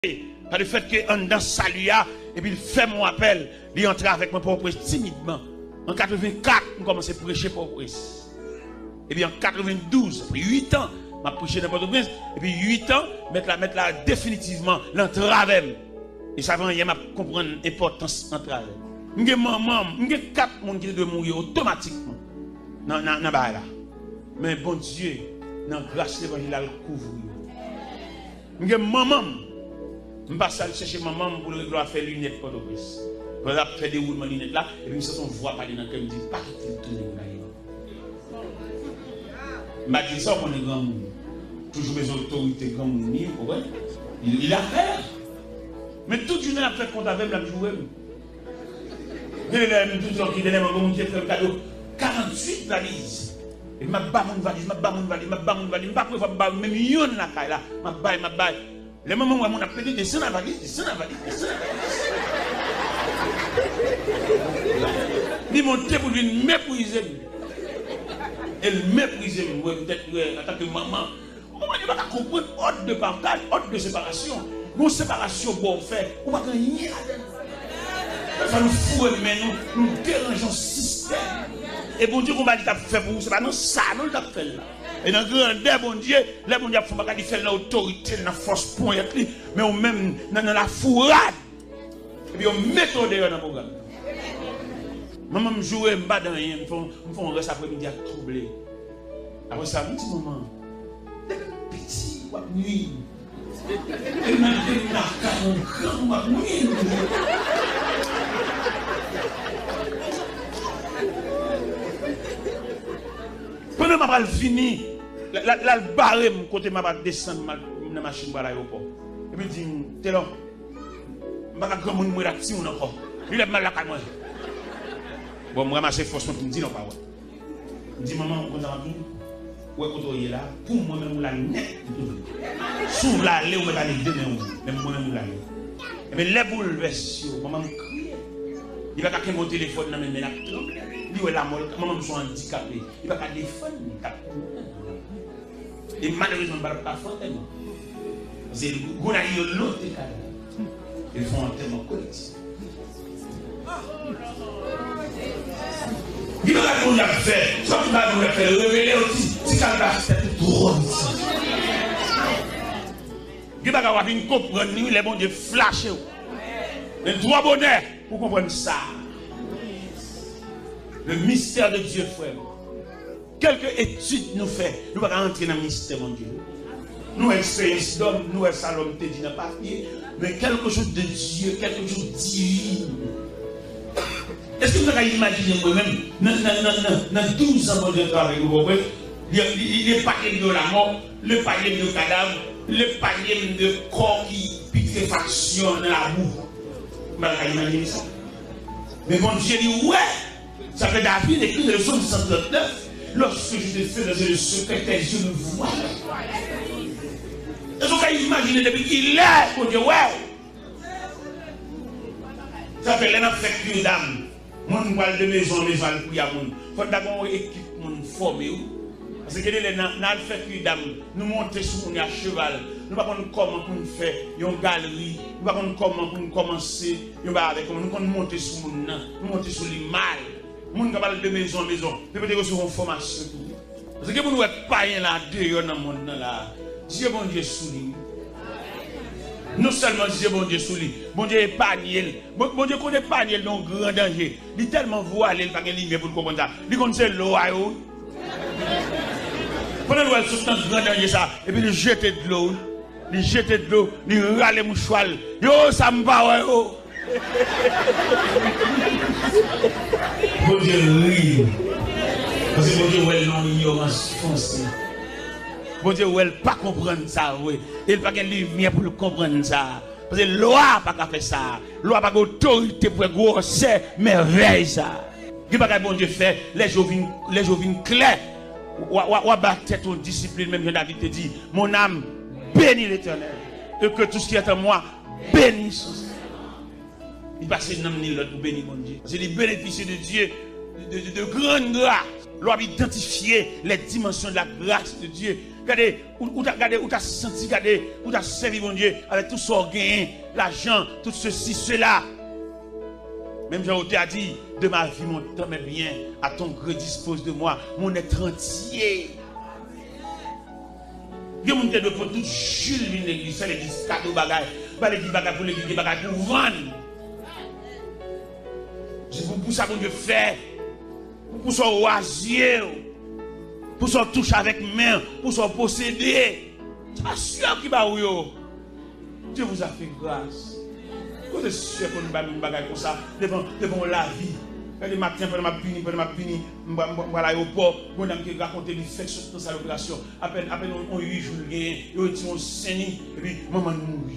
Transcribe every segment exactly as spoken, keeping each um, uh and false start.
par le fait qu'on dans salut et puis il fait mon appel, il entre avec mon propre timidement. En quatre-vingt-quatre, on commence à prêcher Port-au-Prince. Et puis en quatre-vingt-douze, après huit ans, je prêché dans Port-au-Prince. Et puis huit ans, mettre là, mettre là définitivement l'entrave. Et ça va, il m'a comprendre l'importance de l'entrave. Je suis maman, je suis quatre personnes qui doivent mourir automatiquement. Dans la là. Mais bon Dieu, dans la grâce de l'évangile, il couvre. Je suis maman. Je passe aller chercher maman pour le faire faire lunettes pour le prince. Pour faire des roulements de lunettes là, et puis on voit parler dans le cœur, il me dit, pas qu'il tourne là. Je m'a dit ça, on est grand monde. Toujours mes autorités grand monde, il, il a fait. Mais toute une a fait compte avec la jouer. Il a toujours qui donne mon Dieu fait le cadeau. quarante-huit valises. Et m'a bas mon valise, m'a bas mon valise, m'a bas mon valise, m'a pas pouvoir même yon la caille là, m'a bas, m'a bas. Le moment où on a pété des scènes à valise, des scènes à valise, des scènes à valise. Il montait pour lui mépriser. Elle méprisait, peut-être en tant que maman. Comment il va comprendre ordre de partage, ordre de séparation. Nos séparations, bon fait, on va gagner. Ça nous fout, mais nous, nous dérangeons le système. Et bon Dieu, qu'on va dire faire pour vous, c'est pas non ça, nous le fait là. Et dans le grandeur, bon Dieu, les bon Dieu, il faut pas faire l'autorité, la force pour être là, mais on même dans la fourrade. Et puis on met au dehors dans le programme. Maman me joue, me bat dans rien, me font un reste après-midi à troubler. Après ça, un petit moment, petit, ou à nuit. Et m'a dit, il a un grand, ou à nuit. Pendant que je vais finir, là, le barré, côté je vais descendre dans la machine à l'aéroport. Et puis, je dis, t'es là, je vais faire un peu de temps encore. Il est mal là, moi. Bon, je ramasse forcément pour me dire non, pas. Je dis, maman, on va dire, où est-ce que tu es là? Pour moi-même, la net. Sous la lait, on va aller demain, même moi-même, la lait. Et bien, les bouleversions, maman me crie. Il va pas que mon téléphone dans mes mains. Il est là, maman me sont handicapé. Il va pas défendre. Et malheureusement, il ne va pas faire. C'est le goût de l'autre. Ils font un thème collectif. Il va pas nous faire. Ça va nous faire révéler aussi. Si ça va c'est trop ici. Il va pas avoir une comprendre les bons Dieu flasher. Les trois bonheurs pour comprendre ça. Le mystère de Dieu, frère. Quelques études nous fait, nous ne pouvons pas entrer dans le mystère de Dieu. Nous expérience d'homme, nous salon te dit dans le papier, mais quelque chose de Dieu, quelque chose de divin. Est-ce que vous avez imaginé moi-même, dans douze ans de travail, les paquets de la mort, le paquet de cadavre, le paquet de corps qui putréfaction dans la boue. Vous avez imaginé ça? Mais mon Dieu dit, ouais, ça fait David écrit le psaume cent trente-neuf, lorsque je te fais dans le secret, tes yeux me voient. Est-ce que vous avez imaginé depuis qu'il est, mon Dieu, ouais. Ça fait l'un fait que d'âme. Mon voile de maison, maison, pour y a mon. Faut d'abord équipe mon formé. Parce que les gens fait que d'âme, nous monter sur mon cheval. Nous ne savons pas comment nous faire une galerie. Nous ne savons pas comment nous commencer. Nous ne monter sur mon nom. Nous monter sur les mal. Nous ne parle de maison en maison. Nous peut-être sur une formation. Parce que nous ne sommes pas là dehors dans le monde là. Dieu bon Dieu souligne. Non seulement Dieu bon Dieu souligne. Bon Dieu épargne. Bon Dieu connaît épargne dans un grand danger. Il est tellement voilé, il n'y a pas de lumière pour comprendre ça. Il connaît l'eau à eau. Pendant que nous sommes dans un grand danger ça, et puis il jette de l'eau. Il jette de l'eau, il râle les mouchoirs. Yo, ça me va, yo. Bon Dieu rit. Parce que bon Dieu, ouais, non, ignorance foncée. Bon Dieu, elle ne peut pas comprendre ça. Oui. Il n'a pas de lumière pour comprendre ça. Parce que la loi n'a pas fait ça. La loi n'a pas d'autorité pour grossir merveille ça. Il n'y a pas de bon Dieu fait. Les jours viennent clairs. Ou à battre ton discipline, même David te dit, mon âme bénit l'Éternel. Et que tout ce qui est en moi bénisse son Seigneur. Il passe dans l'autre pour bénir mon Dieu. C'est les bénéfices de Dieu, de, de, de grande grâce. L'on a identifié les dimensions de la grâce de Dieu. Regardez, où tu as senti, regardez, où tu as servi mon Dieu avec tout son gain, l'argent, tout ceci, cela. Même Jean a dit, de ma vie, mon temps est bien, à ton gré dispose de moi, mon être entier. Il y a des gens qui font tout Jules l'église, faire l'église cadeau bagaille, pas l'église bagaille pour l'église bagaille pour vendre. C'est pour ça que Dieu fait, pour son oisier, pour son touche avec main, pour son posséder. C'est pas sûr qu'il va où Dieu vous a fait grâce. Vous êtes sûr qu'on ne va pas bagaille comme ça devant, devant la vie. Le matin, pendant ma puni, pendant ma puni, je vais à l'aéroport, je vais raconter des faits dans sa opération. À peine on huit jours, on dit on saigne, et puis maman mourit.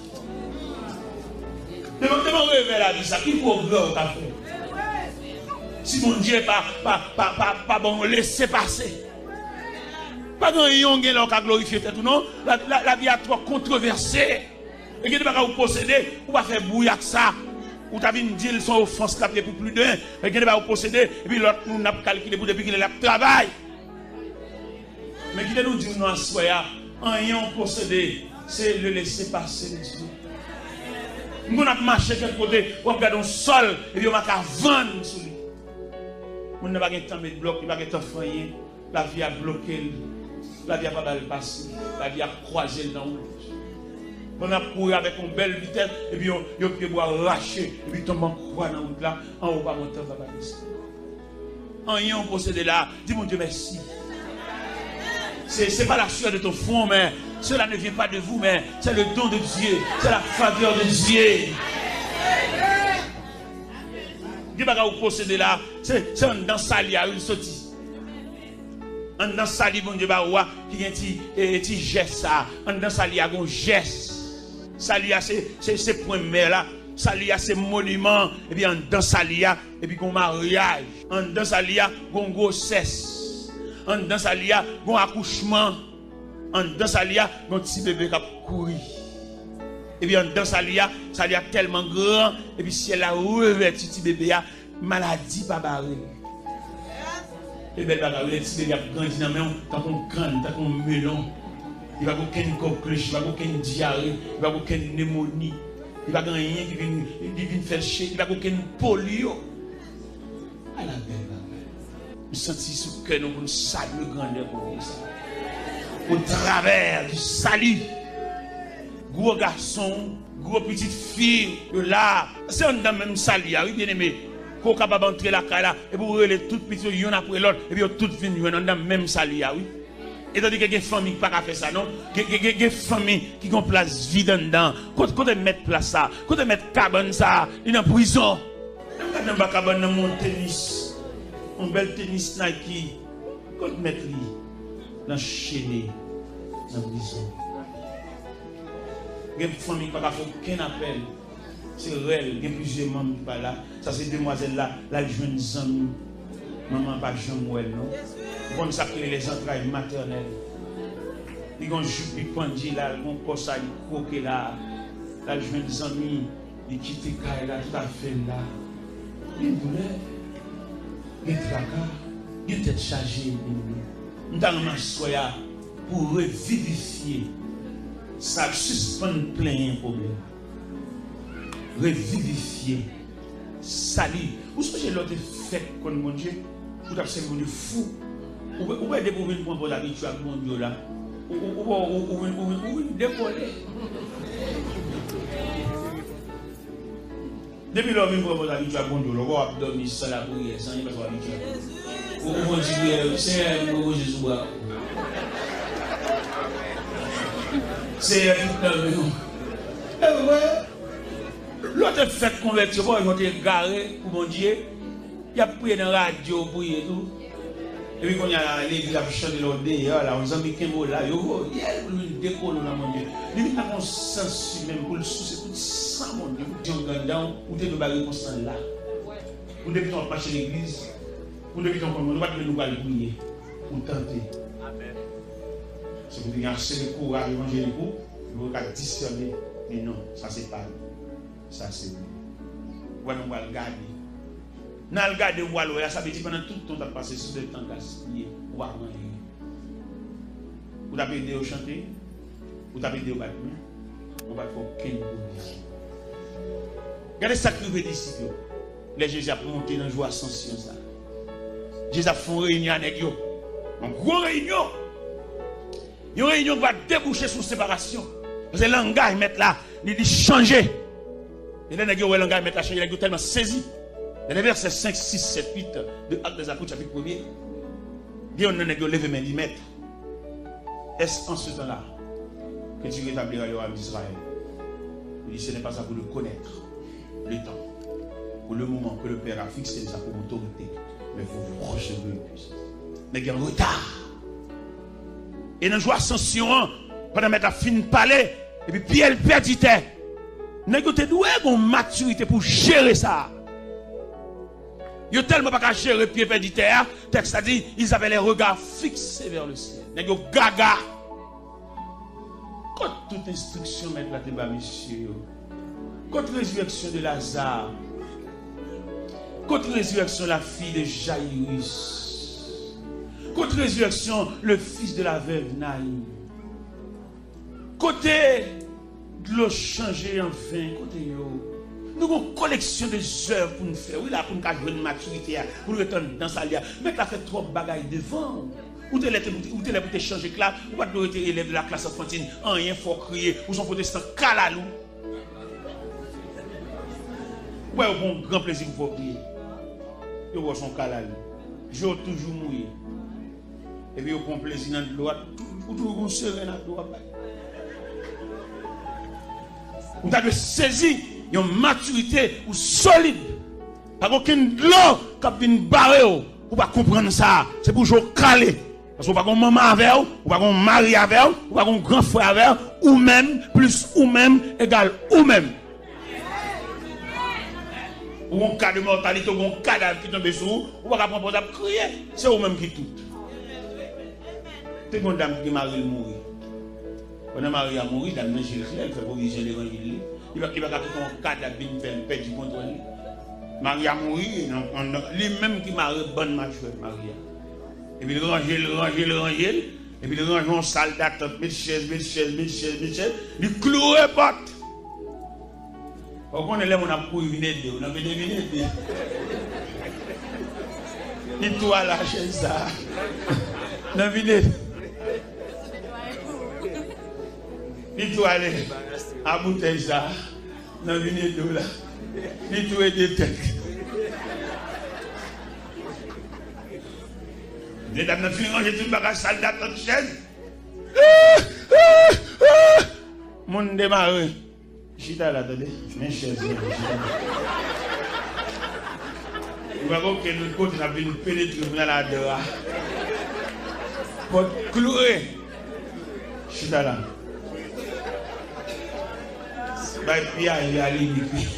Devant réveiller la vie, ça, qui progrès qu'a fait? Si mon Dieu n'est pas, pas, pas, pas, pas bon, laissez passer. Pas dans yon qui a glorifié tout, non? La, la, la vie a trop controversée. Et qui ne va pas vous posséder, ou pas faire bouillir ça. Ou tu as vu une dire son offense pour plus d'un, et qui ne va pas vous posséder, et puis l'autre nous n'a pas calculé pour depuis qu'il est là travail. Mais qui nous dit non, soya, en yon posséder, c'est le laisser passer, Dieu. Nous avons marché quelque côté, on regarde un sol, et puis on va vendre sur lui. On n'a pas de temps de bloc, il n'a pas de temps de faire. La vie a bloqué, la vie a pas de passer, la vie a croisé dans l'autre. On a couru avec une belle vitesse, et puis on a pu arracher, et puis tombe en croix dans la route là, en haut, pas monter, pas baisser. En rien, on possède là, dis mon Dieu merci. Ce n'est pas la sueur de ton front, mais cela ne vient pas de vous, mais c'est le don de Dieu, c'est la faveur de Dieu. Dieu va vous posséder là, c'est dans sa lia, une sortie. Dans sa lia, bon Dieu va voir qui a un petit geste ça. Dans sa lia, un geste. Sa lia, c'est point mère là. Sa lia, c'est monument. Et puis dans sa lia, et puis un mariage. Dans sa lia, un grossesse. Dans sa lia, un accouchement. Dans sa lia, un petit bébé qui a couru. Et puis dans sa lia, sa lia tellement grand. Et puis si elle a revêtu petit bébé, maladie pas barrée. Et bien, le petit bébé a grandi dans la main, tant qu'on crâne, tant qu'on melon. Il n'y a aucune coqueluche, il n'y a aucune diarrhée, il n'y a aucune pneumonie. Il n'y a rien qui vient faire chier, il n'y a aucune polio. À la belle, la belle. Nous sentons sous le cœur, nous nous saluons le grandeur pour ça. Au travers du salut, gros garçon, gros petite fille, de là, c'est un dans même salut, oui, bien aimé. Qu'on est capable d'entrer la caille là, et pour les toutes petites, il y en a après l'autre, et puis toutes viennent dans le même salut, oui. Et tandis qu'il y a des familles qui ne peuvent pas faire ça, non? Il y a des familles qui ont place vide dedans. Quand on met place ça, quand on met cabane ça, il est en prison. Quand on met cabane dans mon tennis, un bel tennis Nike, quand on met lui dans chaîné, dans la prison. Il y a des familles qui ne peuvent pas faire aucun appel. C'est réel, il y a plusieurs membres qui sont là. Ça, c'est demoiselle là, la jeune amie. Maman pas Jean-Mouel, non? Bon, ça crée les entrailles maternelles. Ils ont jupe, ils pendent là, ils ont comme ça, ils croquent là. La jeune amie, ils quittent là, tout à fait là. Il y a une douleur, il y a un tracas, il y a une tête chargée. Nous avons un pour revivifier. Ça suspend plein de problèmes. Revivifier. Salut. Vous savez l'autre fait comme mon Dieu? Vous avez servi de fou. Vous pouvez découvrir une bonne habitude avec mon Dieu là. Vous pouvez décoller. Depuis l'homme, vous pouvez habitude avec mon Dieu. Vous pouvez dormir sans la prière, sans y passer habitude. Vous pouvez dire, c'est un Jésus. C'est un tout le monde. L'autre fait convertir, ils vont te garer pour mon Dieu. Il y a prié dans la radio, prié tout. Et puis quand il y a l'église qui a chanté l'autre d'ailleurs, là, on a mis qu'un mot là, il y a une décolle dans mon Dieu. Il y a un sens même pour le souci, tout ça, mon Dieu. Vous êtes dans ou tu es dans constant là. Vous devez marcher l'église. Vous devez nous pas nous aller prier. Pour tenter. C'est pour dire assez de courage évangélique, vous pouvez discerner. Mais non, ça c'est pas. Ça c'est. Voilà, on va le garder. Dans le garde de voile, ça veut dire pendant tout le temps, tu as passé sur le temps gaspillé. Ou pas rien. Vous avez aidé au chanter, vous avez aidé au battre. On va faire aucune condition. Regardez ça que vous disciples. Les Jésus a monté dans la joie ascension. Jésus a fait une réunion avec eux. Une grosse réunion. Une réunion qui va déboucher sur séparation. Parce que le langage met là, il dit changer. Et là, le langage met là, changer, il est tellement saisi. Dans les versets cinq, six, sept, huit de Actes des Apôtres, chapitre premier, il y a un levé main, il met. Est-ce en ce temps-là que tu rétabliras le roi d'Israël? Il dit, ce n'est pas ça pour le connaître, le temps, pour le moment que le Père a fixé ça pour l'autorité, mais vous vous recevrez une puissance. Mais il y a un retard. Et dans la joie ascension, pendant mettre la fin parler, et puis Pierre perdait. Nous avons une maturité pour gérer ça. Ils n'ont tellement pas gérer Pierre perdait. Texte a dit, ils avaient les regards fixés vers le ciel. Ils ont gaga. Quand toute instruction met la débat, monsieur. Contre la résurrection de Lazare. Contre la résurrection de la fille de Jairus. Contre la résurrection, le fils de la veuve Naïm. Côté de l'eau changée en vin. Côté yo. Nous avons une collection de œuvres pour nous faire. Oui, là, pour nous avoir une maturité, pour nous retourner dans sa lia. Mais tu as fait trop de bagailles devant. Ou tu es là pour te changer là, ou pas de élève de la classe enfantine, rien faut crier, ou son protestant calalou. Ouais, au bon grand plaisir pour crier. Yo voit son calalou. J'ai toujours mouillé. Et puis au bon plaisir dans le droit, ou toujours serein dans le droit. Ou tu as de saisir une maturité ou solide. Pas aucune loi qui vient barrer ou pas comprendre ça. C'est pour jouer calé. Parce qu'on va avoir maman avec vous, ou pas avoir mari avec vous, ou pas avoir grand frère avec vous, ou même, plus ou même, égal ou même. Ou un cas de mortalité, ou un cadavre qui tombe sur vous, ou pas prendre pour crier. C'est vous-même qui tout. C'est une dame qui marie mourir. Quand la mari a mouru, dame de Jésus, elle fait provision de l'évangile. Il va pas tout un cadavre qui fait perdre du contrôle. Marie a mouru, lui-même qui marie bonne marche, Marie. Et puis il range, il range, il range, et puis il range en salle d'attente, mille chaises, mille chaises, mille chaises, mille chaises, il cloue les portes. Pourquoi on est là, on a pour venir de on a venu venir de il toi la chaise ça. On a venu. Il toi aller à bouteille ça. On a venu de là. Il toi des têtes. Les dames n'ont fini ranger tout le bagage salle d'attente chaise. Mon démarre. Chita là, attendez. Mes chaises. Il va voir que notre côté a venu pénétrer dans la dehors. Pour clouer. Chita là. Bye, Pia, il est allé.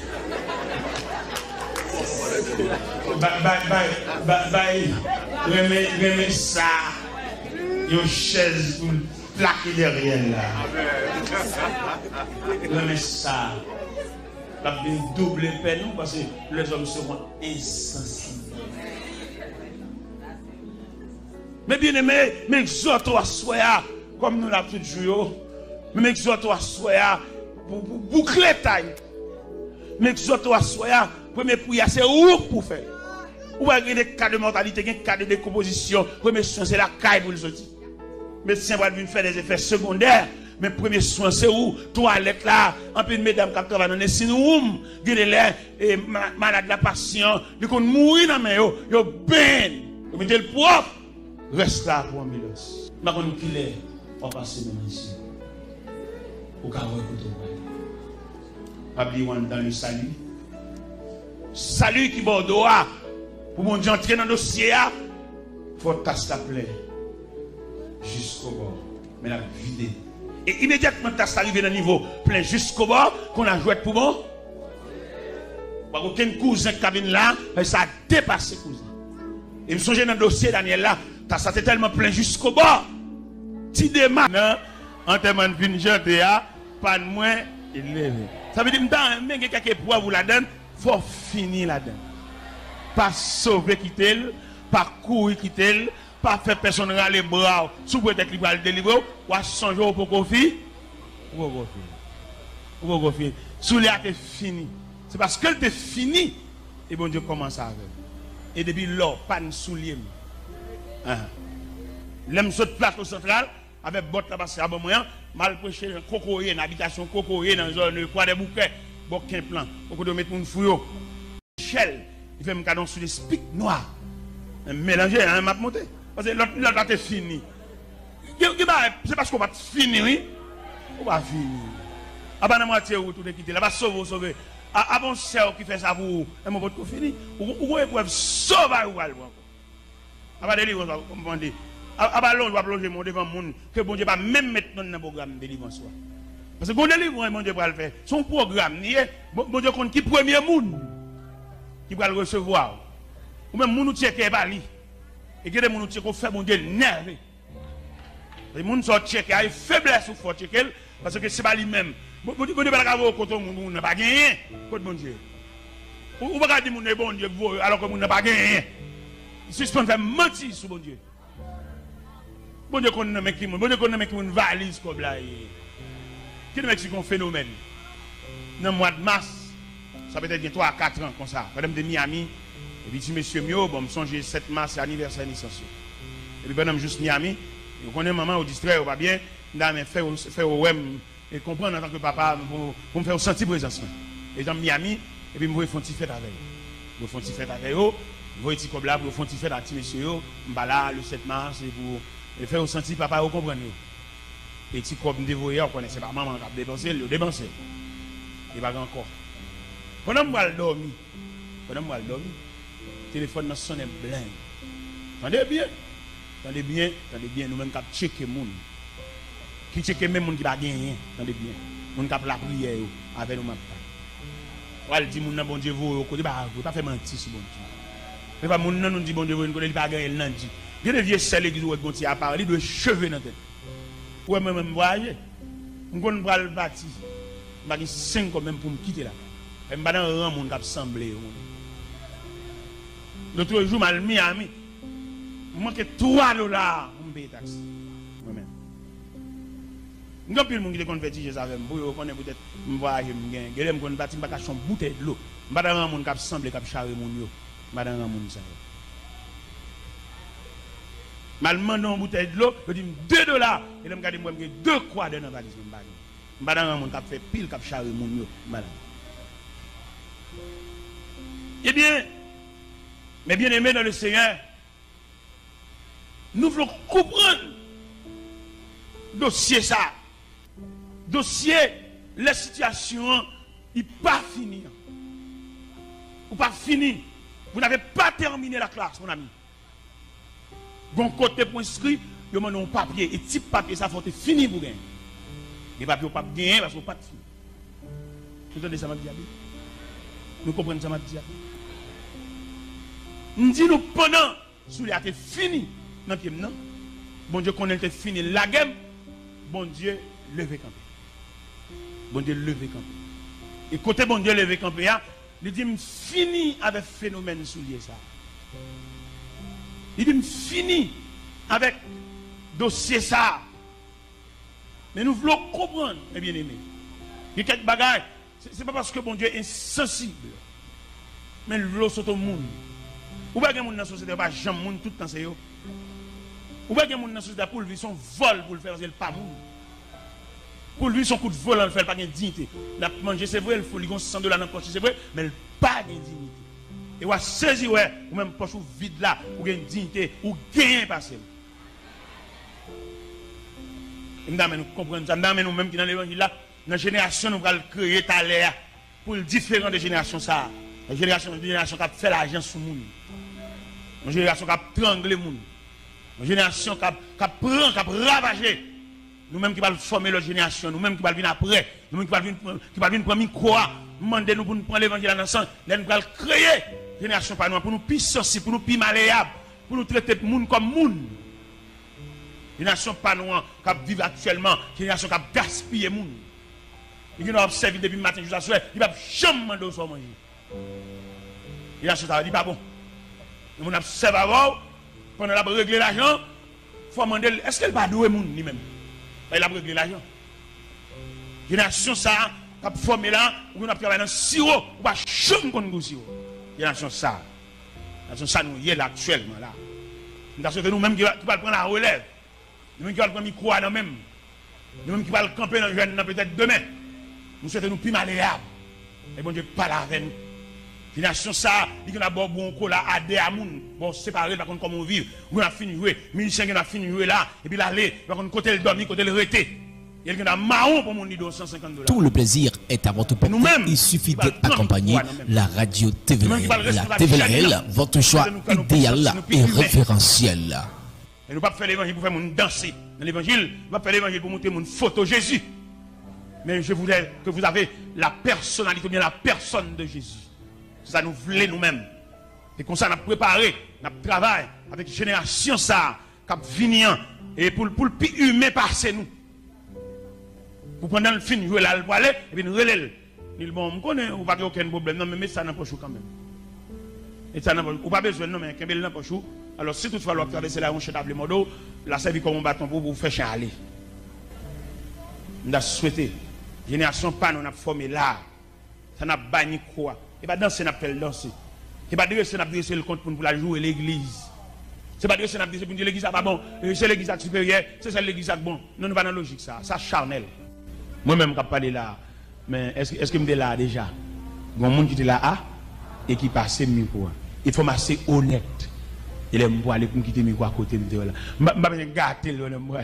Bye, bye, bye, bye, bye. Remets, remets ça. Une chaise pour plaquer derrière là. Remets ça. La bien double peine parce que les hommes seront insensibles. Mais bien aimé, mais exhorte à soi, comme nous l'avons toujours, mais exhorte à soi pour boucler taille. Mais exhorte à soi, premier prière, c'est où pour faire. Ou il y a des cas de mortalité, des cas de décomposition. Premier soin, c'est la caille pour le sortir. Médecin va venir faire des effets secondaires. Mais premier soin, c'est où? Toilette là, un peu de mesdames qui travaillent dans les sinoumes, qui les malades de la patient, qui ont mouru dans les mains, ils ont bien. Ils mettez le propre. Reste là pour ambulance. Je ne sais pas qui est. On va passer maintenant ici. Au cas où écoutez. Pas oublier dans le salut. Salut qui bordeaux. Pour mon Dieu entrer dans le dossier, il faut tasser la plaie jusqu'au bord. Mais la vider. Et immédiatement, tasse arrivé dans le niveau plein jusqu'au bord, qu'on a joué pour bon. Pas aucun cousin qui vient là, ça a dépassé cousin. Et je me souviens dans le dossier, Daniel là, tasse était tellement plein jusqu'au bord. Si demain, en termes de vin janté, pas de moins élevé. Ça veut dire que dans quelques poids vous la donne, il faut finir la donne. pas sauver quitter, pas courir quitter, pas faire personne râler bras, sous prétexte qu'il va le délivrer, ou à cent jours pour confier. Ou pour confier. Ou pour confier. Sous les actes fini. C'est parce qu'elle est fini, et bon Dieu commence avec. Et depuis là, pas de soulier. L'aime saute plateau central, avec botte là-bas, c'est à bon moyen, mal prêché, cocoyer, une habitation cocoyer dans une zone, quoi des bouquets, bouquet plan, beaucoup de mettre mon fouillot. Michel, il fait un cadeau sur les spics noirs. Mélanger, hein, m'a monté. Parce que l'autre là, c'est fini. C'est parce qu'on va finir, oui. On va finir. Ah ben, la moitié, où tout est quitté, là, va sauver, sauver. Ah bon, c'est qui fait ça pour vous. Et mon pote, fini. Ou vous pouvez sauver ou aller. Ah ben, délivre, on va dire. Ah ben, l'on doit plonger mon devant le monde. Que bon Dieu va même mettre dans le programme de délivrance. Parce que bon délivrance, mon Dieu va le faire. Son programme, bon Dieu compte qui premier monde qui va le recevoir. Ou même moun qui est pas li. Et que des moun qui fait mon Dieu nerveux. Les moun sont checker, il faiblesse ou faut checker parce que c'est pas lui-même. Bon Dieu pas la voir côté moun n'a pas gagné. Côté bon Dieu. Ou pas dire moun est bon Dieu alors que moun n'a pas gagné. Il suspend faire mentir sur bon Dieu. Bon Dieu connaît mec qui moun, bon Dieu connaît mec qui moun valise comme là. Qui mec c'est un phénomène. Dans le mois de mars, ça peut être bien trois à quatre ans comme ça. Madame de Miami. Et puis, si monsieur Mio, bon, me songe sept mars, c'est anniversaire de naissance. Et puis, pendant juste Miami, vous connaissez maman au distrait, ou pas bien, mais faire au web et comprendre en tant que papa, pour, pour me faire sentir présence. Et dans Miami, et puis, je vais faire une petite fête avec eux. Je vais faire une petite fête avec eux, je vais faire une là pour faire une petite fête avec petit monsieur, je vais là le sept mars, et pour faire sentir papa, vous comprenez. Et petit comme dévoyé, vous connaissez pas maman qui a dépensé, il a dépensé. Et pas encore. Pendant que je vais dormir, pendant que je vais dormir, le téléphone sonne blanc. Attendez bien. Attendez bien. Attendez bien. Nous-mêmes qui checker les gens. Qui checker même les gens qui ne gagnent rien. Attendez bien. Nous qui la prière avec nous. On va dire, bon Dieu, vous ne pas faire mentir sur bon Dieu. Mais pas mon nous dit, bon Dieu, vous ne pas gagner le dit. Il y a des vieux selles qui ont à parler, ils doivent cheveux dans la tête. Ouais, même, voyez. On ne peut pas le bâtir. Je vais cinq quand même pour me quitter là. Je ne vais pas dans un rang qui a semblé. L'autre jour, je suis Miami. Je manque trois dollars pour me payer taxi. Moi-même. Il y a plus de monde qui est converti, je savais. Je connais peut-être, je vois, je me gagne. Je me connais pas, je me cache une bouteille de l'eau. Je ne vais pas dans un monde qui semble, qui a charré mon yo. Je ne vais pas dans un monde qui je demande une bouteille de l'eau, je dis deux dollars. Et je me dis, moi, je deux croix dans la valise. Je ne vais pas dans un monde qui a fait pile, qui a charré mon yo. Eh bien, mais bien aimé dans le Seigneur, nous voulons comprendre le dossier ça. Dossier, la situation, il n'est pas fini. Ou pas fini. Vous n'avez pas terminé la classe, mon ami. Bon côté pour inscrit, vous avez un papier. Et type papier, ça faut être fini pour gagner. Les papiers ne pas gagner parce que pas fini. Vous entendez ça, m'a dit? Nous comprenons ça, m'a dit? Nous disons nous pendant, sous les été fini, non, non. Bon Dieu, qu'on était fini la game, bon Dieu, levez campé. Bon Dieu, levez campé. Et côté bon Dieu, levez campé, il dit, fini avec le phénomène soulier ça. Il dit, fini avec le dossier ça. Mais nous voulons comprendre, mes bien-aimés. Il y a quelques bagages. Ce n'est pas parce que bon Dieu est insensible. Mais nous voulons sauter au monde. Ou pas que les gens dans la société pas jamais monde tout le temps c'est yo. Ou pas que les gens dans la société pour lui son vol pour le faire c'est pas monde. Pour lui son coup de vol le faire pas de dignité. La manger c'est vrai, il faut lui cent dollars dans poche c'est vrai, mais il pas de dignité. Et ou saisir ouais, ou même poche vide là, ou gagne dignité, ou gagner passer. Et nous comprendre ça, nous même qui dans l'évangile là, dans la génération nous allons créer ta l'air pour le différent des générations ça. La génération, la génération qui a fait l'argent sur le monde. Une génération qui a tranglé le monde. Une génération qui a pris, qui a ravagé. Nous-mêmes qui allons former notre génération, nous-mêmes qui allons venir après, nous-mêmes qui allons venir prendre micro, demander nous pour nous prendre l'évangile dans le sang, nous allons créer une génération par nous, pour nous plus sensibles, pour nous plus malléables, pour nous traiter le monde comme monde. Une génération pas nous qui vit actuellement, une génération qui a gaspillé le monde. Il a observé depuis le matin jusqu'à ce soir, il va jamais demander au soir manger. Il a dit, pas bon. On a servi avant, pendant la régler l'argent, il faut demander, est-ce qu'elle va douer moun lui-même? Il a réglé l'argent. Génération ça, qui a formé là, où on a travaillé dans sirop, ou pas chum qu'on nous sirop. Génération ça. Génération ça, nous y est là actuellement là. Nous avons nous-mêmes qui va prendre la relève. Nous-mêmes qui va prendre le micro à nous-mêmes. Nous-mêmes qui va le camper dans le jeune peut-être demain. Nous souhaitons nous plus malléables. Et bon Dieu, parle avec nous. Génération ça, il y a bon bon cola à des amoun, bon séparé par contre comment on vit. On a fini jouer, musicien qui a fini jouer là et puis l'aller, par contre côté le dormir, côté le reté. Il y a un marron pour mon nido cent cinquante dollars. Tout le plaisir est à votre portée. Il suffit d'accompagner la radio T V L. La T V L, votre choix idéal et référentiel. Et nous ne pouvons pas faire l'évangile pour faire mon danser. Dans l'évangile, nous ne pas faire l'évangile pour monter mon photo Jésus. Mais je voulais que vous avez la personnalité, bien la personne de Jésus. Ça nous voulait nous-mêmes. Et comme ça, nous avons préparé, nous avons travaillé avec génération ça, cap venir et pour pour le plus humain passer nous. Pour pendant le film jouer là le aller et puis nous relève. Il bon, on connaît, on pas aucun problème. Non mais ça n'a pas chou quand même. Et ça n'a pas, ou pas besoin non mais qu'un n'a pas chou. Alors si toutefois l'autre traverser la roche table modo, la servi comme un bâton pour vous faire chialer. Nous avons souhaité génération pas nous a formé là. Ça n'a banni quoi. Et pas danser n'a pas danser. Et pas dire c'est n'a dire c'est le compte pour la jouer l'église. C'est pas dire c'est n'a dire pour dire l'église pas bon, c'est l'église supérieure, c'est celle l'église bon. Non nous pas dans logique ça, ça charnel. Moi-même qui parle là, mais est-ce est-ce que me là déjà? Bon monde qui était là ah et qui passe micro. Il faut m'asser honnête. Il aime pour aller pour quitter micro à côté de là. M'a pas gâter le moi.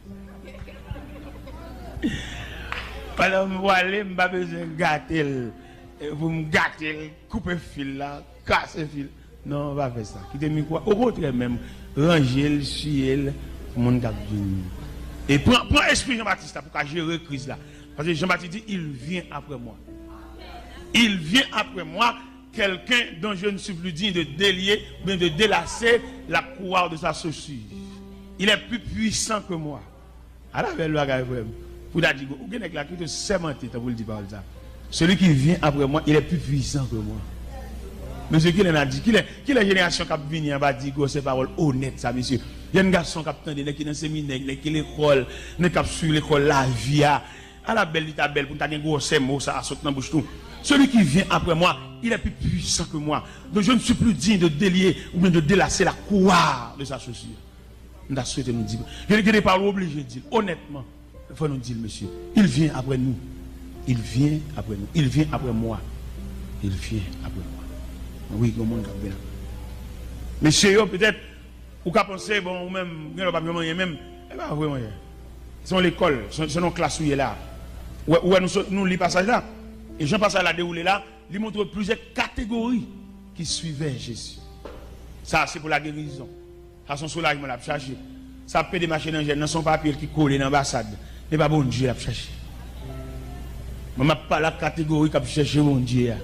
Pas me aller, m'a besoin gâter. Vous me gâtez, coupez fil là, cassez fil. Non, on va faire ça. Quittez le micro. Au contraire même, rangez-le, suivez-le, pour mon cap venir. Et prends, prends esprit Jean-Baptiste pour gérer la crise là. Parce que Jean-Baptiste dit, il vient après moi. Il vient après moi, quelqu'un dont je ne suis plus digne de délier, mais de délasser la couard de sa chaussure. Il est plus puissant que moi. Alors, le bagage vraiment. Pour dire, vous avez la qui te sémenté, vous le dites par ça. Celui qui vient après moi, il est plus puissant que moi. Mais ce qu'il a dit, qui est la génération qui a venu, va dire ces paroles honnêtes, ça, monsieur. Il y a un garçon qui a entendu, qui est dans le séminaire, qui est l'école, qui est sur l'école, la vie. À la belle, il est belle, pour t'avoir un gros mots, ça a sauté dans la bouche tout. Celui qui vient après moi, il est plus puissant que moi. Donc je ne suis plus digne de délier ou bien de délasser la couard de sa chaussure. Nous avons souhaité nous dire. Je n'ai pas obligé de dire, honnêtement, il faut nous dire, monsieur, il vient après nous. Il vient après nous. Il vient après moi. Il vient après moi. Oui, comment on a bien. Monsieur, peut-être, ou qu'à penser, bon, ou même, vous pas bien même, eh bien, vraiment, c'est l'école, c'est nos classes où il est là. Où nous, nous, les passages là. Et Jean Passage l'a déroulé là, il montre plusieurs catégories qui suivaient Jésus. Ça, c'est pour la guérison. Ça, son soulagement l'a cherché. Ça peut des machines en dans son papier qui colle dans l'ambassade. Mais pas bon Dieu l'a cherché. Je ne parle pas la catégorie qui a cherché mon Dieu.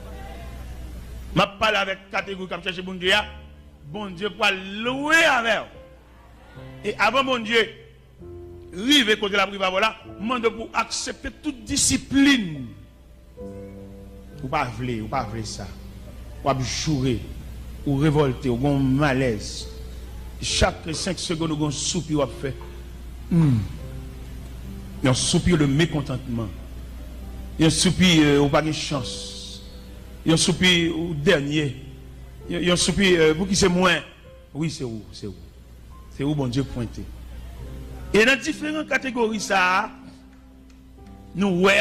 Je ne parle pas avec la catégorie qui a cherché mon Dieu. Bon Dieu pour louer avec. Et avant mon Dieu, rive côté la prière, voilà, demande pour accepter toute discipline. Ou pas vouloir, ou pas vouloir ça. Ou pas jouer, ou révolter, ou un malaise. Chaque cinq secondes, ou un soupir, ou fait. Hmm. Un soupir de mécontentement. Un soupir, ou pas de chance. Un soupir, ou dernier. Un soupir, pour qui c'est moins. Oui, c'est où, c'est où. C'est où, bon Dieu, pointé. Et dans différentes catégories, ça, nous, ouais,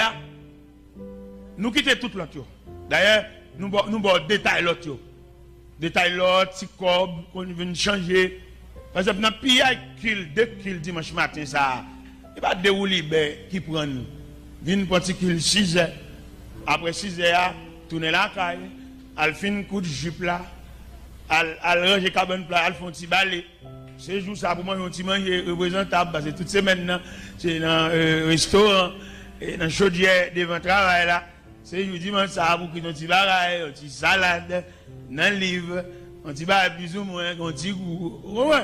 nous quittons tout l'autre. D'ailleurs, nous avons détail l'autre. Détail l'autre, si cob, qu'on vient changer. Par exemple, dans le pays qu'il, dès qu'il dimanche matin, ça, il va dérouler qui prend nous. Vine petit qu'il six heures. Après six heures, tourner la caille, al fin coup de jupe là, al ranger cabane plat, al font petit balai. Ce jour ça pour moi un petit manger représentable parce que toute semaine c'est dans le restaurant et dans chaudière devant travail là. C'est jour dimanche ça pour qu'il y ait un petit bagaille, un petit salade, dans le livre, un petit bagaille plus ou moins, un petit goût. Ouais.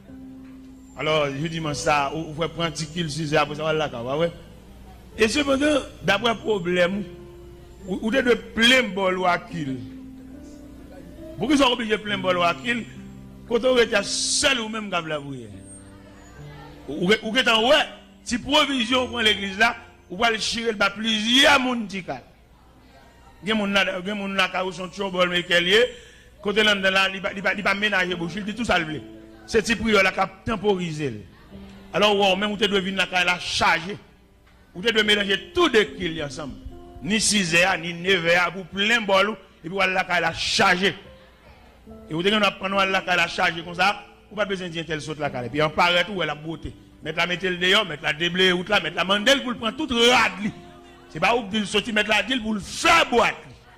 Alors je dimanche ça, vous pouvez prendre un petit kill six heures après ça va là ouais. Et cependant, d'après problème, ou de plein bol ou à kill. Pourquoi ils sont obligés de plein bol ou akil? Quand on est seul ou même qui la prière. Ou ou que en ouais, si provision pour l'église là, ou va le chirer pas plusieurs monde tikal. Gen moun na gen moun na ka ou son chobol mais kellier, côté là là, il pas il pas il pas ménager bouche, il dit tout ça le blé. C'est petit prière là qui temporiser. Alors ouais, même vous devez venir là la charger. Vous devez mélanger tout de qu'il ensemble. Ni six heures ni neuf heures pour plein bol et puis voilà la la charger. Et vous devez prendre la la charger comme ça, vous pas besoin d'y tel saute la et puis en paraît tout la beauté. Mettre la mettre le dehors, mettre la déblé ou là, mettre la mandelle pour le prendre toute rade. C'est pas où vous sortir mettre la dille pour le faire boîte.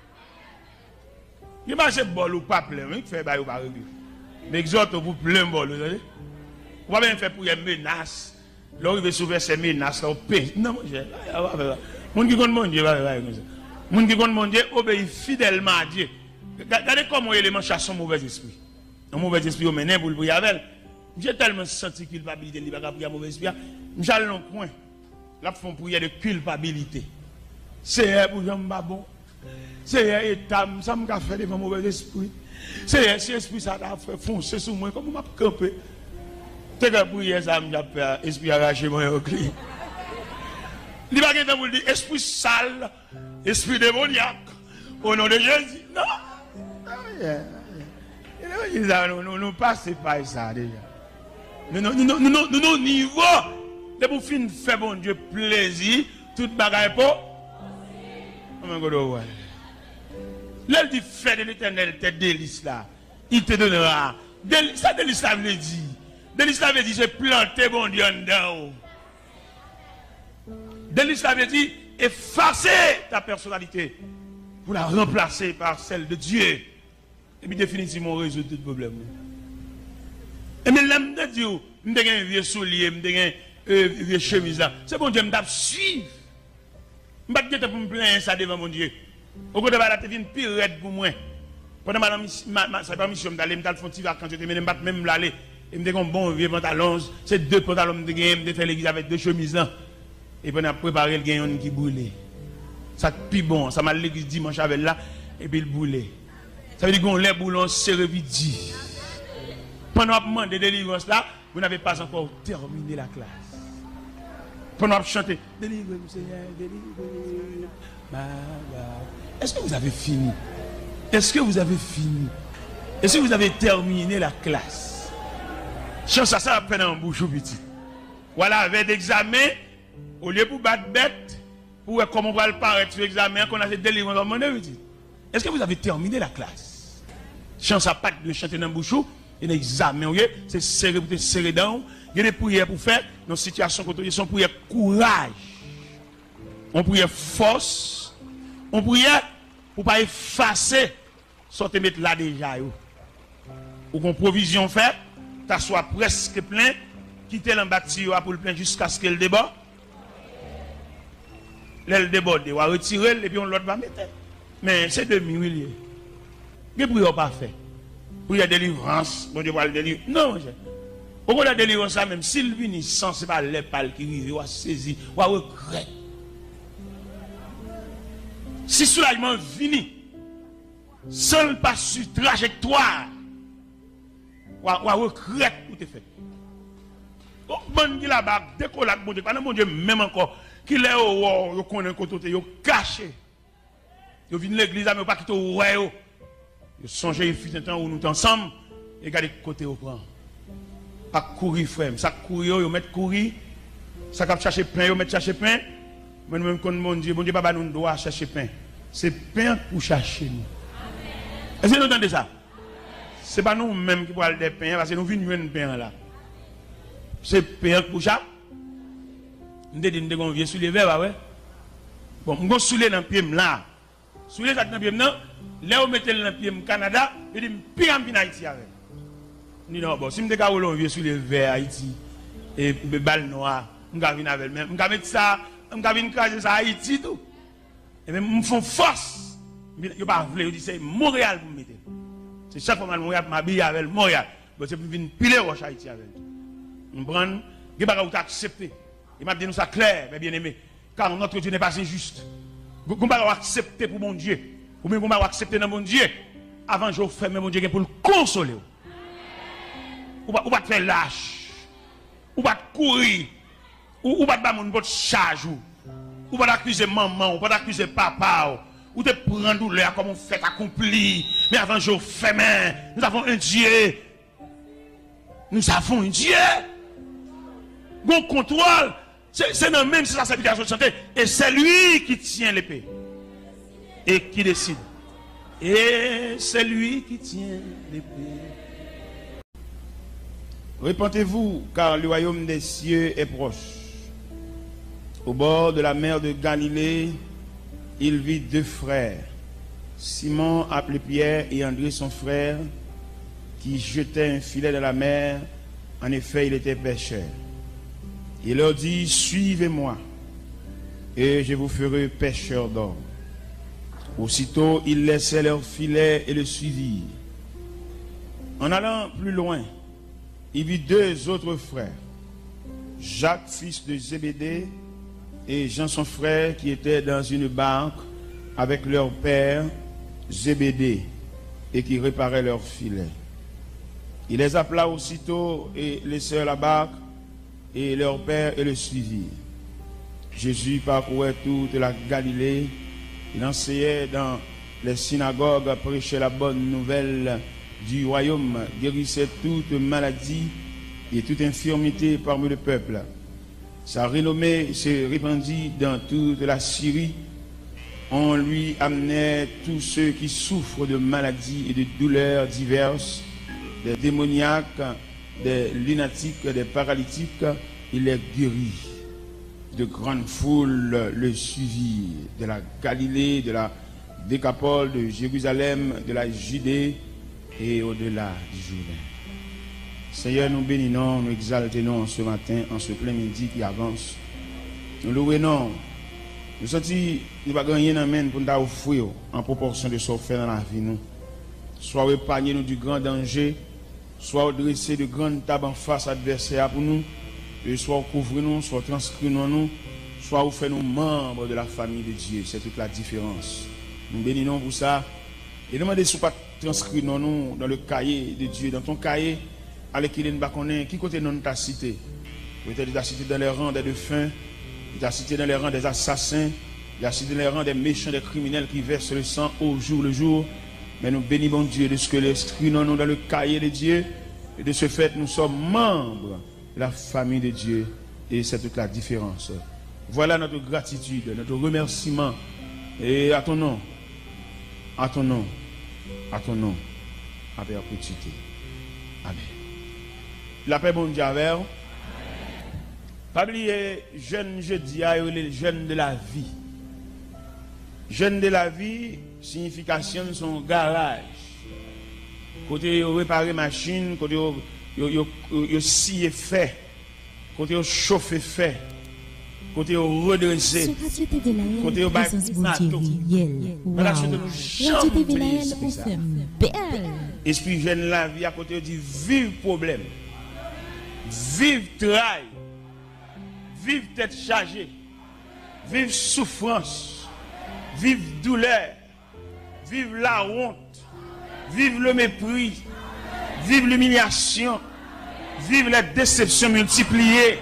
Il marche bol ou pas plein, il fait bail ou pas régler. Mais exhorte pour plein bol, vous savez. On va bien faire pour une menace. Là, il veut sauver ces menaces, au pays. Non, mon Dieu. Moun qui connaît mon Dieu, moun qui connaît mon Dieu, obéit fidèlement à Dieu. Regardez comment il est chasse son mauvais esprit. Un mauvais esprit, au mené pour le prier avec. J'ai tellement senti culpabilité, il ne va pas prier mauvais esprit. J'allais dans le coin. Là, ils font prier de culpabilité. C'est pour Jean Babon. C'est état, ça m'a fait devant mauvais esprit. C'est cet esprit, ça a fait foncer sur moi. Comment m'a campé? C'est que prier, ça m'a fait esprit arraché, moi, au clé. Il va pas vous dire esprit sale, esprit démoniaque, au nom de Jésus. Non. Nous ne passons pas ça déjà. Nous nous niveau de pour finir faire bon Dieu plaisir, tout bagaille pour. L'elle dit fait de l'éternel tes délices là, il te donnera. Ça délice ça veut dire. Délice ça veut dire c'est planter bon Dieu en dedans. Délice ça veut dire effacer ta personnalité pour la remplacer par celle de Dieu. Et puis définitivement résoudre tout problème. Et mais l'âme de Dieu, je me un vieux soulier, je me un vieux chemise là. C'est bon Dieu, je me suivre. Je ne vais pas me plaindre ça devant mon Dieu. Au côté de la tête, une pire raide pour moi. Pendant ma sa mission d'aller me faire des vacances, je ne vais pas même l'aller. Et me dis un bon vieux pantalon, c'est deux pantalons de gagne, de faire l'église avec deux chemises là. Et puis on a préparé le gagnant qui boulait. Ça plus bon, ça m'a l'église dimanche avec là et puis le boulet. Ça veut dire qu'on les boulons serré vidi. Pendant le moment de délivrance là, vous n'avez pas encore terminé la classe. Pendant que chanter, délivrez-nous Seigneur, délivrez-nous. Est-ce que vous avez fini? Est-ce que vous avez fini? Est-ce que vous avez terminé la classe? Chance ça, ça va prendre un bouchon petit. Voilà, avec l'examen, au lieu pour battre bête, pour voir comment on va le paraître sur l'examen, qu'on a fait délivrance dans le monde. Est-ce que vous avez terminé la classe? Chance à pas de chanter dans le bouchon, il y a un examen, c'est serré pour te serrer dans. Il y a des prières pour faire, dans une situation où ils sont prières courage. On prière force. On prière pour ne pas effacer ce que mettre là déjà. Ou qu'on provision fait, tu sois presque plein, quitter l'embâtiment pour le plein jusqu'à ce qu'elle déborde. L'aile déborde, on va retirer et puis on l'autre va mettre. Mais c'est demi-millier. Mais prière pas fait. Prière délivrance, bon Dieu va le délivrer. Non, monsieur. Au cours de la délivrance, même s'il vient sans, ce n'est pas les pales qui vivent, on va saisir, on va regretter. Si soulagement vient, sans pas sur trajectoire, on va regretter tout est fait. Bon, qui là-bas, décollage, bon Dieu, mon Dieu, même encore, qu'il est au haut, il connaît un côté, il est caché. Il vient de l'église, mais pas quitter au haut. Il songe, il fut un temps où nous sommes ensemble, et regardez côté au prend. Pas courir, frère. Ça courir, ils mettent courir. Ça cap chercher pain, ils mettent chercher pain. Mais nous-mêmes, quand mon Dieu, mon Dieu, papa, nous doit chercher pain. C'est pain pour chercher nous. Est-ce que vous entendez ça? Ce n'est pas nous-mêmes qui parlons des pains, parce que nous venons de pain là. C'est pain pour chercher. Nous avons un vieux soulier vert, ouais. Bon, nous avons soulier dans le pied là. Soulier dans le pied là. Là, on met dans le pied au Canada, et dit, pire en Haïti avec. Non, bon, si je suis un vieux sur les verts Haïti et les balles noires, je vais venir avec moi. Je vais mettre ça, je vais venir craser ça à Haïti tout. Et même, je me fais force. Je ne vais pas vouloir, je dis c'est Montréal pour me mettre. C'est chaque fois que je Montréal, je m'habille avec Montréal. Je vais venir piler roche Haïti avec. Je prends, je ne vais pas accepter. Il m'a dit nous ça clair, mes bien-aimés. Car notre Dieu n'est pas injuste. Je ne vais pas accepter pour mon Dieu. Ou même je ne vais pas accepter dans mon Dieu. avant de faire, mais mon Dieu, pour le consoler. Ou pas faire lâche. Ou pas courir. Ou pas faire mon charge. Ou pas accuser maman. Ou pas accuser papa. Ou te prendre douleur comme on fait accompli. Mais avant de faire, nous avons un Dieu. Nous avons un Dieu. Bon contrôle. C'est non même si ça s'applique à la santé. Et c'est lui qui tient l'épée. Et qui décide. Et c'est lui qui tient l'épée. Repentez-vous, car le royaume des cieux est proche. Au bord de la mer de Galilée, il vit deux frères, Simon appelé Pierre et André son frère, qui jetaient un filet dans la mer. En effet, il était pêcheur. Il leur dit, suivez-moi, et je vous ferai pêcheurs d'hommes. Aussitôt, ils laissaient leur filet et le suivirent. En allant plus loin, il vit deux autres frères, Jacques, fils de Zébédée, et Jean, son frère, qui étaient dans une barque avec leur père, Zébédée, et qui réparaient leur filet. Il les appela aussitôt et laissèrent la barque et leur père et le suivirent. Jésus parcourait toute la Galilée. Il enseignait dans les synagogues, prêchait la bonne nouvelle du royaume, guérissait toute maladie et toute infirmité parmi le peuple. Sa renommée se répandit dans toute la Syrie. On lui amenait tous ceux qui souffrent de maladies et de douleurs diverses, des démoniaques, des lunatiques, des paralytiques. Il les guérit. De grandes foules le suivirent, de la Galilée, de la Décapole, de Jérusalem, de la Judée et au-delà du Jourdain. Seigneur, nous bénissons, nous exaltons ce matin, en ce plein midi qui avance. Nous louons, nous sentons, nous ne gagner rien pour nous offrir en proportion de ce qu'on fait dans la vie. Nous. Soit épargner nous du grand danger, soit dresser de grandes tables en face adversaire pour nous. Et soit couvrir nous, soit transcrire nous, soit vous faire nous membres de la famille de Dieu. C'est toute la différence. Nous bénissons pour ça. Et demandez si vous pas transcrire nous dans le cahier de Dieu, dans ton cahier, avec qui nous connaît, qui côté nous t'a cité. Peut-être il t'a cité dans les rangs des défunts, il t'a cité dans les rangs des assassins, il t'a cité dans les rangs des méchants, des criminels qui versent le sang au jour le jour. Mais nous bénissons Dieu de ce que l'Esprit nous dans le cahier de Dieu. Et de ce fait, nous sommes membres la famille de Dieu, et c'est toute la différence. Voilà notre gratitude, notre remerciement, et à ton nom, à ton nom, à ton nom, à perpétuité. Amen. La paix bon Dieu avec vous. Pas oublier, jeune jeudi, les jeunes de la vie. Jeunes de la vie, signification de son garage. Côté réparer machine, côté Yo yo yo scié fait, côté yo chauffé fait, côté yo redressé, côté yo bail mato. Voilà ce que nous chantons. Esprit jeune la vie à côté dit vive problème, vive travail, vive tête chargée, vive souffrance, vive douleur, vive la honte, vive le mépris. Vive l'humiliation, vive les déceptions multipliées,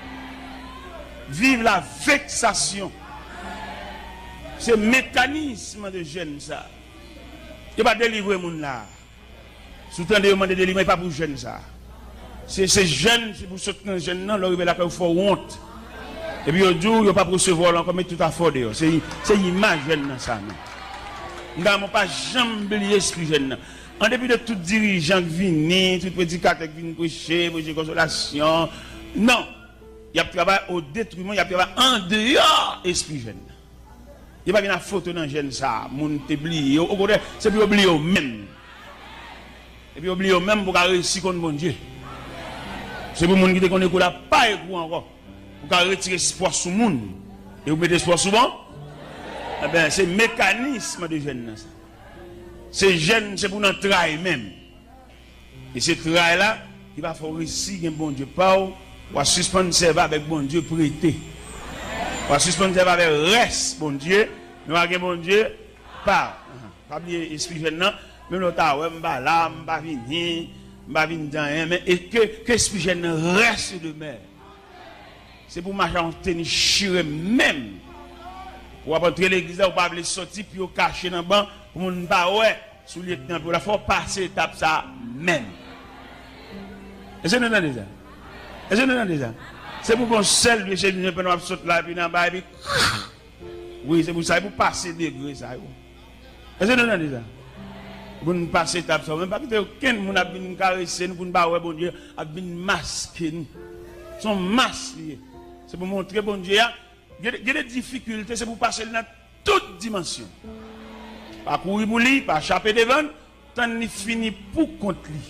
vive la vexation. C'est le mécanisme de jeunes ça. Il ne va pas délivrer les gens là. Soutant de demander de délivrer, pas pour les jeunes ça. C'est ces jeunes, c'est pour soutenir les jeunes, non, leur il faut faire honte. Et puis, il ne va pas recevoir encore, mais tout à fait. C'est une image jeune ça. Nous n'avons pas jamais oublié l'esprit jeune. En dépit de tout dirigeant qui vient, tout prédicateur qui vient prêcher, prêcher consolation, non. Il y a travail au détriment, il y a travail en dehors esprit jeune. Il n'y a pas de photo dans le jeune ça, moun t'oublie. Au contraire, c'est pour oublier même. Et puis oublier même pour réussir contre mon Dieu. C'est pour moun qui te connaît qu'on n'a pas écouté encore. Pour retirer espoir sur le monde. Et vous mettez espoir souvent. Eh bien, c'est le mécanisme de jeune. C'est jeune, c'est pour notre travail même. Et ce travail-là, il va falloir ici un bon Dieu parle, ou suspendre servir avec bon Dieu prêté. Ou suspendre servir avec reste bon Dieu, mais avec bon Dieu parle. Pas oublier esprit jeune, Même l'autre, ouais, je vais là, je vais venir, je vais venir dans mais et que, que Spigène reste de mer. C'est pour marcher en tennis chiré même. Pour entrer l'église, on va sortir, puis on cacher dans le banc, pour ne pas ouais, sous le lieutenant, pour la fois passer étape ça même. Est-ce que nous entendez ça? Est-ce que nous entendez ça? C'est pour qu'on seul de chez nous, on saute là, puis dans le bas, et puis. Oui, c'est pour ça, pour passer degré, ça. Est-ce que nous entendez ça? Pour nous passer étape ça. Même pas que aucun monde a bien caresser nous, pour nous pas ouais, bon Dieu, a bien masquer nous. Son masque, c'est pour montrer, bon Dieu, il y a des difficultés, c'est pour passer dans toute dimension. Pas courir pour lui, pas échapper devant, tant ni fini pour contre lui.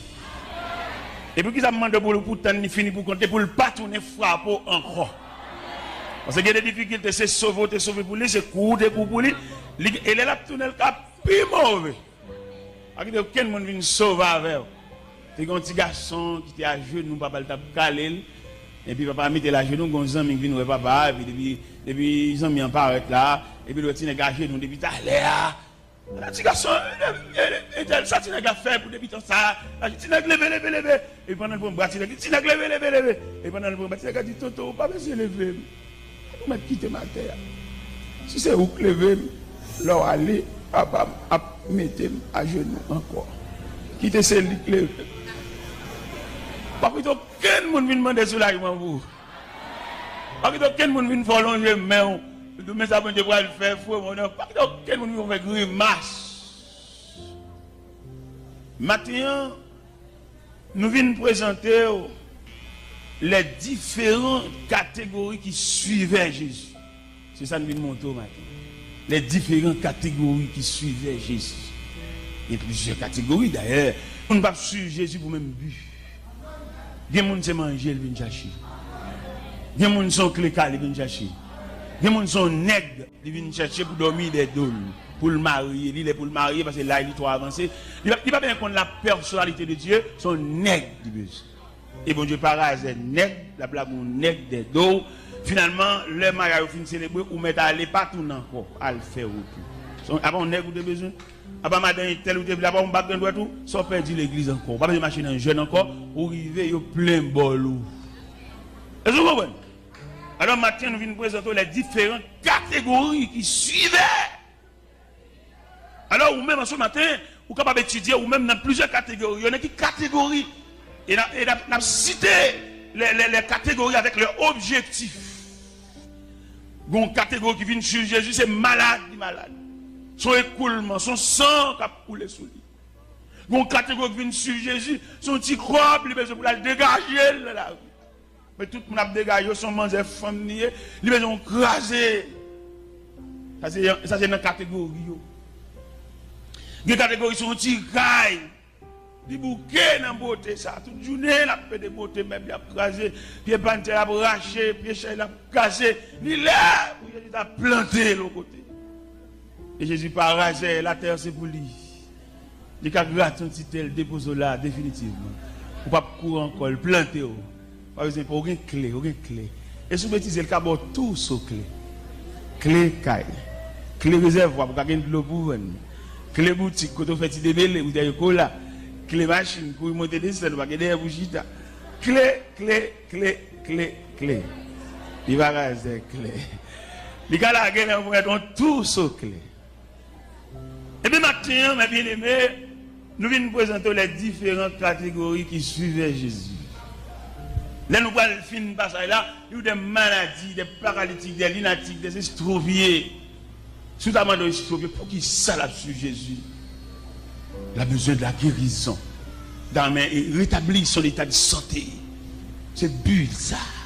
Et puis, qu'ils ont demandé pour le pour tant ni fini pour compter, pour le pas tourner frapper encore. Parce qu'il y a des difficultés, c'est sauver, c'est sauver pour lui, c'est courir pour lui. Et là, tourner le cap, plus mauvais. Il n'y a aucun monde qui vient sauver avec. C'est un petit garçon qui était à genoux, papa t'a calé. Et puis papa mettait la genou, gon zami qui vient papa, et puis depuis depuis ils ont mis en paraît là, et puis le petit nèg à genoux depuis tout à l'heure. Le petit garçon, ça petit nèg a fait pour depuis temps ça. Le petit nèg levé levé levé. Et pendant le bras, le petit nèg levé levé levé. Et pendant le bras, le petit nèg a dit Toto, pas besoin de lever. On m'a quitté ma terre. Si c'est où que lever, là aller, papa a mettre à genoux encore. Quitter celle qui levé. Pas que aucun monde vient demander soulagement pour. Pas que aucun monde vient prolonger mais mais ça peut pas le faire fou mon pas que aucun monde vient faire grimace. Maintenant nous venons présenter les différentes catégories qui suivaient Jésus. C'est ça que nous venons montrer maintenant. Les différentes catégories qui suivaient Jésus. Il y a plusieurs catégories d'ailleurs. On ne va pas suivre Jésus pour même but. Il y a des gens qui manger, ils viennent chercher. Il y a des gens qui sont clécales, ils viennent chercher. Il y a des gens qui sont nègres, ils viennent chercher pour dormir des dôles, pour le marier. Il est pour le marier parce que là, il est trop avancé. Il ne va pas bien comprendre la personnalité de Dieu, son nègre. Et bon Dieu, par hasard, nègre, la blague, nègre des dos. Finalement, le mariage finit célébrer ou mettre à aller partout encore, à le faire autour. Avant, nègre, vous avez besoin. Après, madame, tel ou tel, là-bas, on bat dans le tout, sans perdre l'église encore. Pas de machine en jeune encore, pour arriver, il y a plein de bolou. Est-ce que vous comprenez? Alors, maintenant, nous venons présenter les différentes catégories qui suivaient. Alors, ou même ce matin, vous êtes capable d'étudier, ou même dans plusieurs catégories. Il y en a qui catégories. Et nous avons cité les, les, les catégories avec leurs objectifs. Une catégorie qui vient sur Jésus, c'est malade, malade. Son écoulement, son sang qui a coulé sous lui. Une catégorie qui vient sur Jésus, son petit corps, il besoin pour la dégager. Là. Mais tout le monde a dégagé, son manger femme, il besoin de craser. Ça, c'est une catégorie. Une catégorie, son petit caille. Des bouquets dans la beauté, ça. Toute journée, la paix de beauté, même, il a crasé. Pied panté, il a arraché, pied chez, il a cassé. Il est là, il a planté l'autre côté. Et Jésus par rasé, la terre c'est pour lui. Il a gratté un petit tel, dépose là, définitivement. Pour pas courir encore, le planter. Pas besoin pour aucune clé, aucune clé. Et si vous mettez le cabot, tout sur clé. Clé caille. Clé réservoir pour gagner de l'eau pour vous. Clé boutique, quand on fait des débellés, vous avez cola. Clé machine, pour monter des scènes, vous avez des bougies. Clé, clé, clé, clé, clé. Il va raser clé. Les gars là, vous mettez tout sur clé. Et bien maintenant, mes bien-aimés, nous venons présenter les différentes catégories qui suivaient Jésus. Là, nous allons finir par ça. Là, il y a des maladies, des paralytiques, des lunatiques, des estropiés. Notamment des estropiés, pour qui ça là sur Jésus? Il a besoin de la guérison. Et rétablir son état de santé. C'est but ça.